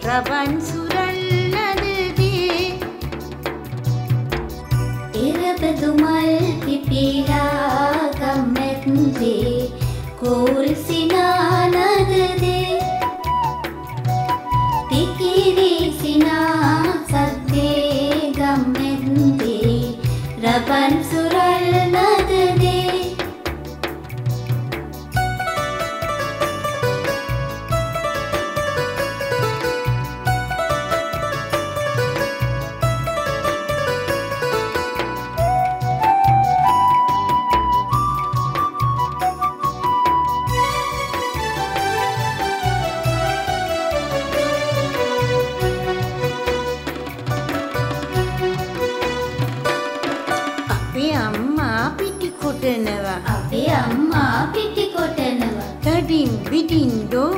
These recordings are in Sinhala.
රබන් සුරල් නදදී ඉරබදු මල් පිපිලා ගම්මැද්දේ කෝල් සිනා නදදී තිකිරි සිනා සද්දේ ගම්මැද්දේ රබන් සුරල් නදදී අපේ අම්මා පිටි කොටනවා දඩින් බිඩින්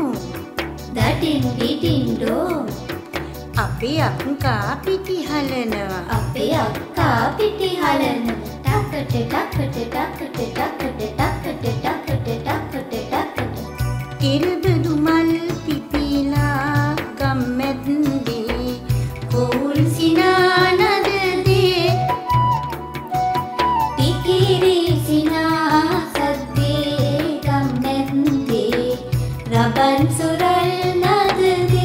ඩෝ අපේ අක්කා පිටි හලනවා ටකට ඉරබදු මල් පිපිලා ගම්මැද්දේ කෝල් සිනා නදදී තිකිරි සිනා සද්දේ ගම්මැද්දේ රබන් සුරල් නදදී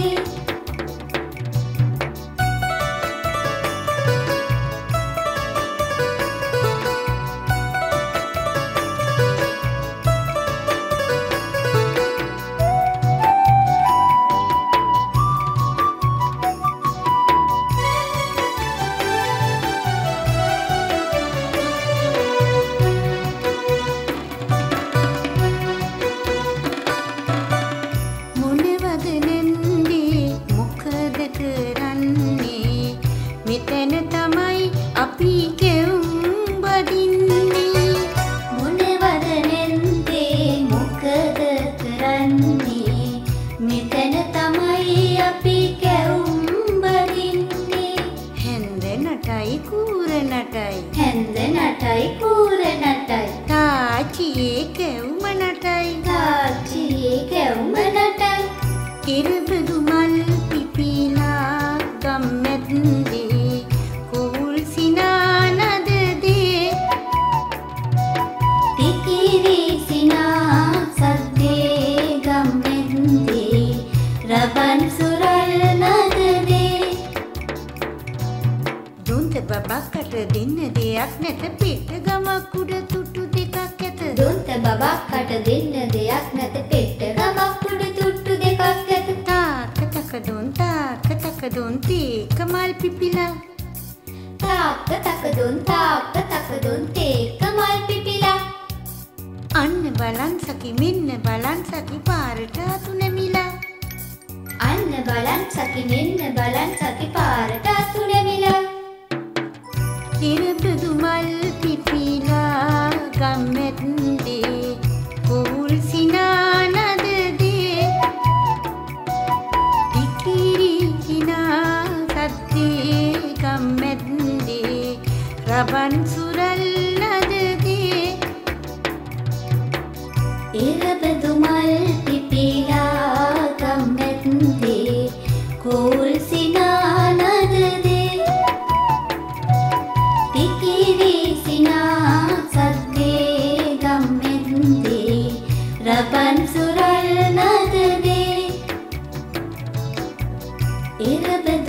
මෙතන තමයි අපි කෙවුම් බදින්නේ මොනවද නෙන්දේ මොකද කරන්නේ මෙතන තමයි අපි කැවුම් බදින්නේ හැන්ද නටයි කූර නටයි තාච්චියේ කැවුම නටයි ඉරබදු මල් පිපිලා ගම්මැද්දේ කෝල් සිනා නදදී තිකිරි සිනා සද්දේ ගම්මැද්දේ රබන් සුරල් නදදී දොන්ත බබාකට දෙන්න දෙයක් නැත පිට ගමක් උඩ තුට්ටු දෙකක් ඇත දොන්ත බබාකට දෙන්න දෙයක් නැත පිට ගමක් උඩ තුට්ටු දෙකක් ඇත තාක තක දොන් තේක මල් පිපිලා තාක තක දොන් තේක මල් පිපිලා අන්න බලන් සකි මෙන්න බලන් සකි පාරට අතු නැමිලා අන්න බලන් සකි මෙන්න බලන් සකි පාරට අතු නැමිලා ඉරබදු මල් පිපිලා ගම්මැද්දේ කෝල් සිනා නදදී තිකිරි සිනා සද්දේ ගම්මැද්දේ රබන් සුරල් නදදී ඉරබදු මල් පිපිලා ගම්මැද්දේ කෝල් සිනා නදදී තිකිරි සිනා සද්දේ ගම්මැද්දේ රබන් සුරල් නදදී ඉරබදු